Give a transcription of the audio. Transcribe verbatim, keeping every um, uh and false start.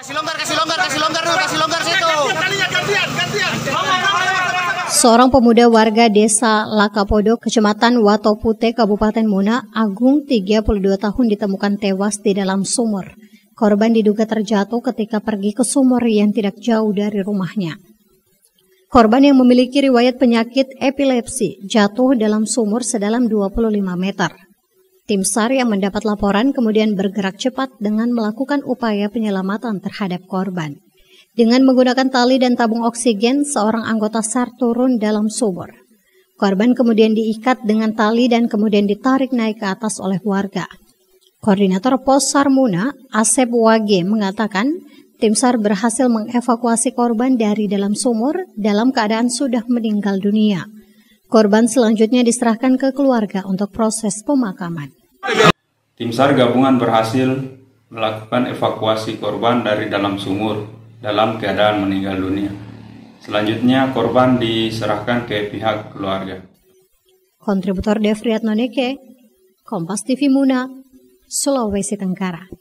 Kasih longgar, kasih longgar, kasih longgar dulu, kasih longgar situ. Gantian, gantian. Seorang pemuda warga desa Lakapodo, Kecamatan Watopute, Kabupaten Muna, Agung, tiga puluh dua tahun ditemukan tewas di dalam sumur. Korban diduga terjatuh ketika pergi ke sumur yang tidak jauh dari rumahnya. Korban yang memiliki riwayat penyakit epilepsi jatuh dalam sumur sedalam dua puluh lima meter. Tim SAR yang mendapat laporan kemudian bergerak cepat dengan melakukan upaya penyelamatan terhadap korban. Dengan menggunakan tali dan tabung oksigen, seorang anggota SAR turun dalam sumur. Korban kemudian diikat dengan tali dan kemudian ditarik naik ke atas oleh warga. Koordinator Pos SAR Muna, Asep Wage, mengatakan tim SAR berhasil mengevakuasi korban dari dalam sumur dalam keadaan sudah meninggal dunia. Korban selanjutnya diserahkan ke keluarga untuk proses pemakaman. Tim SAR gabungan berhasil melakukan evakuasi korban dari dalam sumur dalam keadaan meninggal dunia. Selanjutnya korban diserahkan ke pihak keluarga. Kontributor Devriat Noneke, Kompas T V Muna, Sulawesi Tenggara.